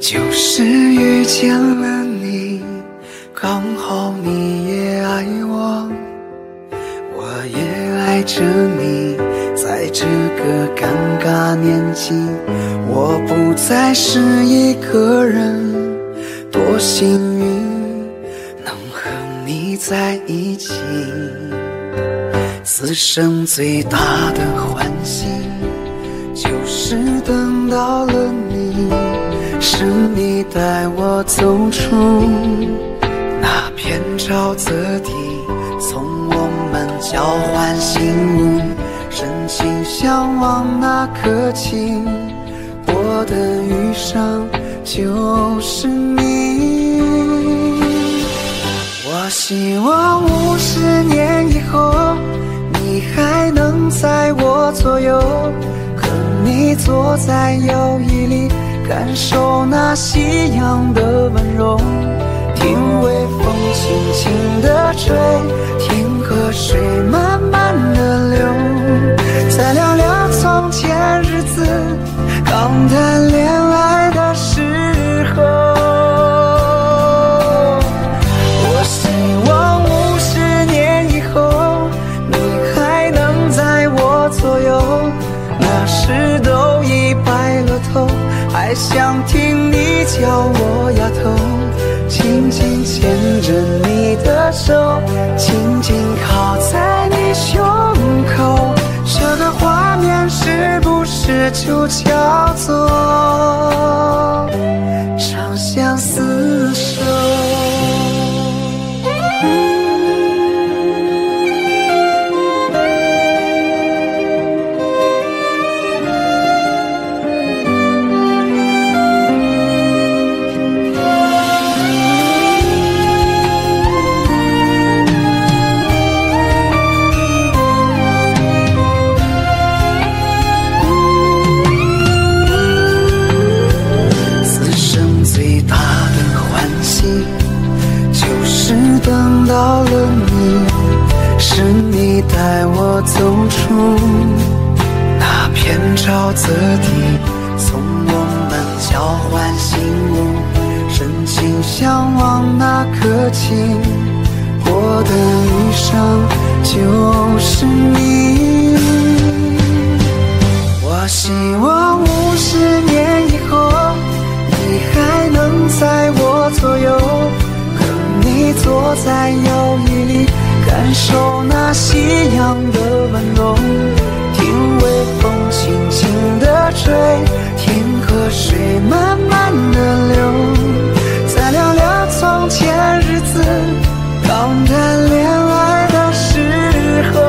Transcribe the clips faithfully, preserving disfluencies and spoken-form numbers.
就是遇见了你，刚好你也爱我，我也爱着你。在这个尴尬年纪，我不再是一个人，多幸运能和你在一起。此生最大的欢喜，就是等到了你，是你带我走出那片沼泽地，从我们交换信物，深情相望那刻情，我的余生就是你。我希望五十年以后，你还能在我左右，和你坐在摇椅里，感受那夕阳的温柔，听微风轻轻地吹，听河水慢慢地流，再聊聊从前日子，刚谈恋爱的时候。我希望五十年以后，你还能在我左右，那时都已白了头，还想听你叫我丫头，紧紧牵着你的手，紧紧靠在你胸口，这个画面是不是就叫做长相厮守？等到了你，是你带我走出那片沼泽地，从我们交换信物，深情相望那刻情，我的余生就是你。我希望五十年以后，你还能在我左右，你坐在摇椅里，感受那夕阳的温柔，听微风轻轻地吹，听河水慢慢地流，再聊聊从前日子，刚谈恋爱的时候。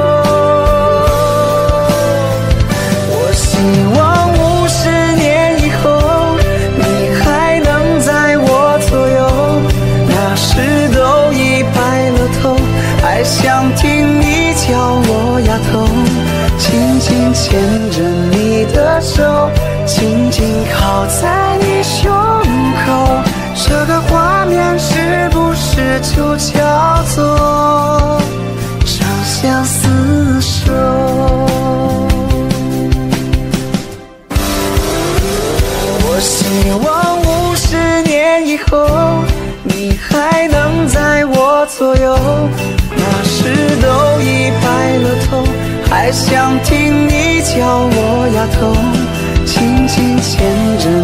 我希望五十年以后，你还能在我左右，那时都已白了头，还想听你叫我丫头，紧紧牵着你的手，紧紧靠在你胸口，这个画面是不是就叫做长相厮守？我希望五十年以后，你还能在我左右，那时都已白了头，还想听你叫我丫头，紧紧牵着